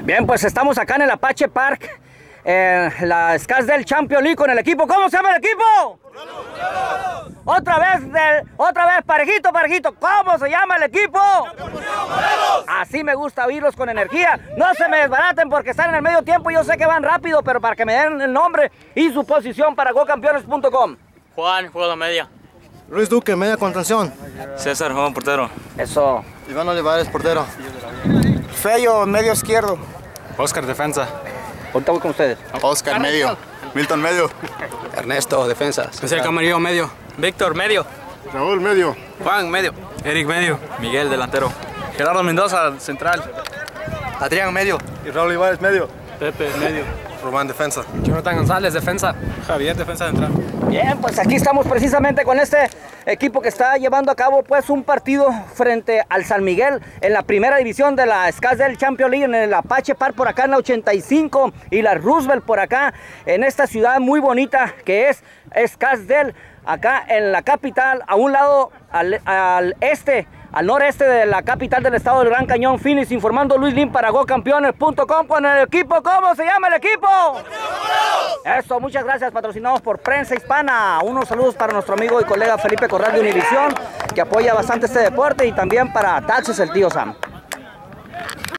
Bien, pues estamos acá en el Apache Park, la Scottsdale Champions League con el equipo. ¿Cómo se llama el equipo? Otra vez, parejito. ¿Cómo se llama el equipo? Así me gusta oírlos con energía. No se me desbaraten porque están en el medio tiempo. Yo sé que van rápido, pero para que me den el nombre y su posición para gocampeones.com. Juan, juego de media. Luis Duque, media contención. César, juego portero. Eso. Iván Olivares, portero. Fello, medio izquierdo. Oscar, defensa. Ahorita voy con ustedes. Oscar, medio. Milton, medio. Ernesto, defensa. José Camarillo, medio. Víctor, medio. Raúl, medio. Juan, medio. Eric, medio. Miguel, delantero. Gerardo Mendoza, central. Adrián, medio. Y Raúl Olivares, medio. Pepe, medio. Román, defensa. Jonathan González, defensa. Javier, defensa central. Bien, pues aquí estamos precisamente con este equipo que está llevando a cabo pues un partido frente al San Miguel en la primera división de la Scottsdale Champions League, en el Apache Park por acá en la 85 y la Roosevelt por acá en esta ciudad muy bonita que es Scottsdale, acá en la capital, a un lado al noreste de la capital del estado del Gran Cañón, Phoenix. Informando Luis Lim para gocampeones.com con el equipo. ¿Cómo se llama el equipo? Eso, muchas gracias, patrocinados por Prensa Hispana. Unos saludos para nuestro amigo y colega Felipe Corral de Univisión, que apoya bastante este deporte, y también para Taxes el Tío Sam.